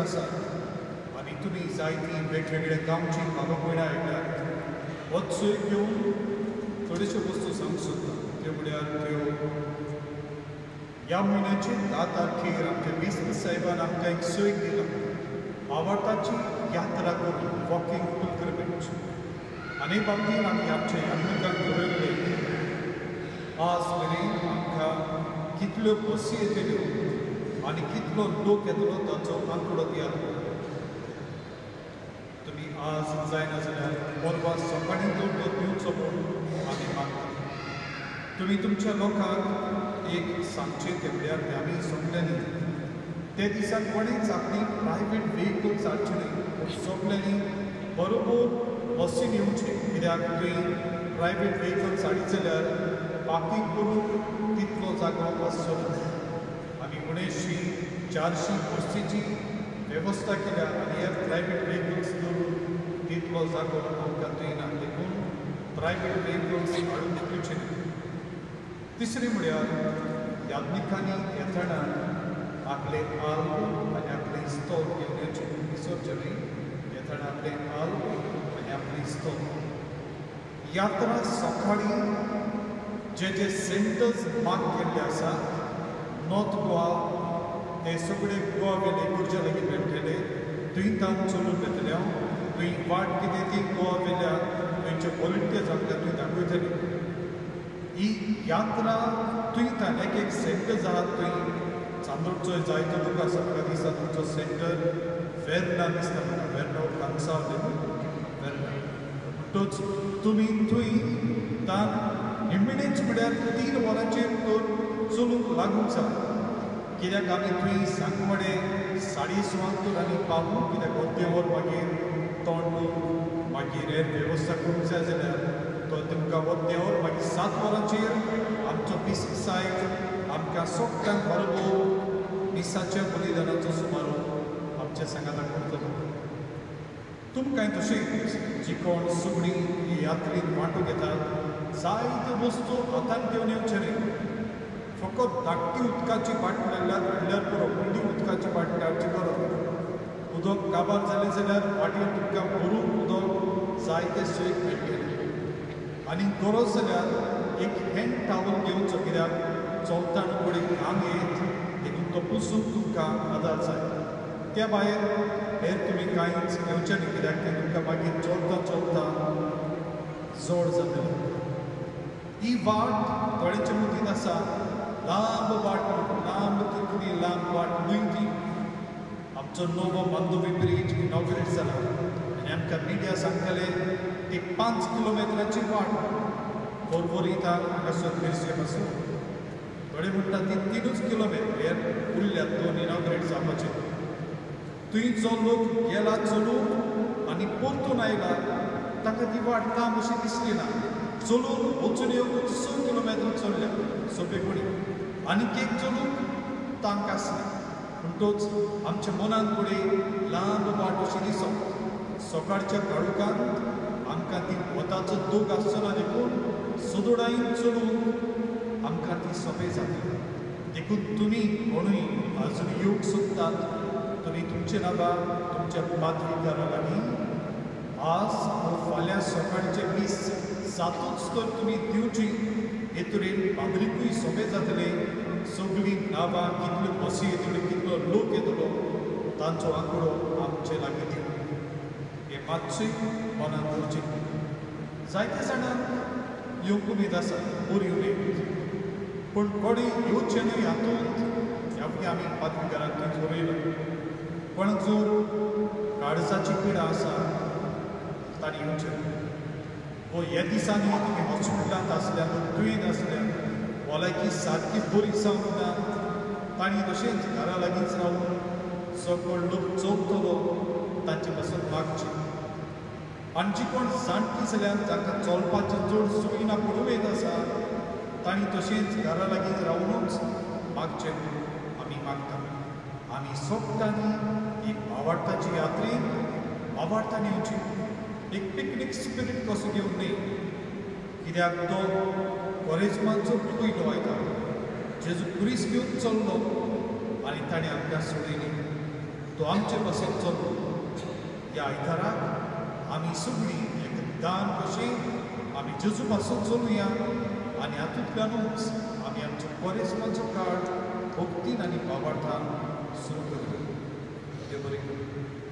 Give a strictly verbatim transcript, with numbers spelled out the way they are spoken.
आसात आनी तुमी जायतीं वेगवेगळ्या गांवची भागां पयला आयल्यात हो चोय घेवन थोड्योश्यो वस्तू सांगूंक सोदता त्यो म्हळ्यार त्यो ह्या म्हयन्याचे धा तारखेर आमच्या मेस्त्र साहेबान आमकां एक सोय दिला आवाताची यात्रा करून वॉकिंग पिल्ग्रिमेज आनी बाबतींत आमी आमच्या यात्रिकांक बरयल्ले आज मेरेन आमकां कितल्यो बसी येतल्यो आनी कितलो लोक येतलो ताचो आंकडो याद करता तुमी आज जायना जाल्यार परवा सकाळीं तो दिवचो म्हूण आमी मागता तुमी तुमच्या लोकांक एक सांगचें तें म्हळ्यार तें आमी सगल्यांनी ते दिसा कोणेच आपली प्रायवेट व्हेकल्स हाडचे न्हय सगल्यांनी बरोबर बसीन येवचें कित्याक थंय प्रायवेट व्हेकल्स हाडीत जाल्यार पार्किंग करून तितलो जागो आसचो ना आमी उणेंशी चारशी बसीची वेवस्था केल्या आनी ह्या प्रायवेट व्हेकल्स दवरून तितलो जागो आमकां थंय ना देखून प्रायवेट व्हेकल्स हाडून दिवचे न्हय तिसरी म्हळ्यार यात्रिकांनी येतना आपले आल्बो आनी आपले इस्तोल घेवन येवचें विसरचें न्हय येतना आपले आल्बो आनी आपले इस्तोल यात्रा सकाळीं जे जे सेंटर्स मार्क केल्ले आसात नॉर्थ गोवा ते सगळे गोवा वेले गुर्जा लागीं मेळटले थंय तान चलून येतले हांव थंय वाट कितें ती गोवा वेल्या थंयचे वॉलंटियर्स आमकां थंय दाखयतले ही यात्रा थंय तान एक एक सेंटर्स आहात थंय चांदोरचो जायतो लोक आसा म्हाका दिसता तुमचो सेंटर वेर्ना दिसता म्हाका वेर्ना कांसा वेर्ना म्हणटूच तुमी थंय तान इमिडियट म्हळ्यार तीन वरांचेर तर चलूंक लागूंक जाय कित्याक आमी थंय सांकवाडे साडे संक तर आमी पावूं कित्याक अर्दें वर मागीर तोंड मागीर हेर वेवस्था करूंक जाय जाल्यार तो तुमकां अर्दें वर मागीर सात वरांचेर आमचो पिसी सायब आमकां सोगल्यांक बरोबर मिसाच्या बलिदानाचो समारोप आमच्या सांगाता करतलो तुमकांय तशेंच जी कोण सगळीं ही यात्रेंत वांटो घेतात जायत्यो वस्तू हातांत घेवन येवचे न्हय फकत धाकटी उदकाची बाटली हाडल्यार हाडल्यार पुरो व्हडली उदकाची बाटली हाडची गरज ना उदक काबार जालें जाल्यार वाटयेर तुमकां भरून उदक जायते सोयेक मेळटलें आनी गरज जाल्यार एक हँड टावल घेवचो कित्याक चलतना कडेन घाम येत देखून तो पुसूंक तुमकां आदार जाय त्या भायर हेर तुमी कांयच घेवचें न्ही कित्याक तें तुमकां मागीर चलता चलता जड जातलें ही वाट थोड्यांच्या मतींत आसा लांब वाट लांब तितली लांब वाट न्हय ती आमचो नवो मांदोवी ब्रीज इनॉग्रेट जाला आनी आमकां मिडिया सांगताले ती पांच किलोमिटराची वाट पर्वरीतान हांगासर मेरसे पासून थोडे म्हणटा ती तिनूच किलोमिटर हेर उरल्यात दोन इनॉग्रेट जावपाचे थंय जो लोक गेला चलून आनी परतून आयला ताका ती वाट लांब अशी दिसली ना चलून वचून येवंक स किलोमिटर चलल्या सोपेपणी आनीक एक चलून तांक आसना म्हणटूच आमच्या मनांत फुडें लांब वाट अशी दिसप सकाळच्या काळुकांत आमकां ती वताचो दूख आसचो ना देखून सदोडायन चलून आमकां ती सोंपें जातली देखून तुमी कोणूय आजून येवंक सोदतात तुमी तुमचे नांवां तुमच्या पाद्रीकारा लागीं आज फाल्यां सकाळचे वीस जातूच तर तुमी दिवची हे तरेन पाद्रीकूय सोंपें जातलें सगळीं नांवां कितल्यो बसी येतल्यो कितलो लोक येतलो तांचो आंकडो आमचे लागीं दिवं हें मातशें मनांत दवरचें जायत्या जाणांक येवंक उमेद आसा बरी उमेद पूण कोणें येवचें न्हय हातूंत ह्या आमी पाद्रीकाराक थंय बरयलां कोणाक जर काळजाची पिडा आसा तांणी येवचें न्हय वो ह्या दिसांनी तुमी हॉस्पिटलांत आसल्यार दुयेंत आसल्यार भलायकी सारकी बरी जावंक ना तांणी तशेंच घरा लागींच रावून सकयल लोक चलतलो तांचे पासून मागचें आनी जी कोण जाणटी जाल्यार तांकां चलपाची चड सोय ना पूण उमेद आसा तांणी तशेंच घरा लागींच रावनूच मागचें म्हूण आमी मागता आमी सोगल्यांनी ही भावार्थाची यात्रेक आवार्थान येवची एक पिकनीक स्पिरीट कसो घेवन न्ही कित्याक तो कॉलेजमांचो पयलो आयतार जेजू क्रिस्त घेवन चल्लो आनी ताणें आमकां सोडिल्ली तो आमचे बसेन चलो ह्या आयताराक आमी सगळीं एक दान कशें आमी जेजू पासून चलुया आनी हातूंतल्यानूच आमी आमचे क्वरिस्माचो काळ भक्तीन आनी बाबार्थान सुरू करूया. देव बरें करूं.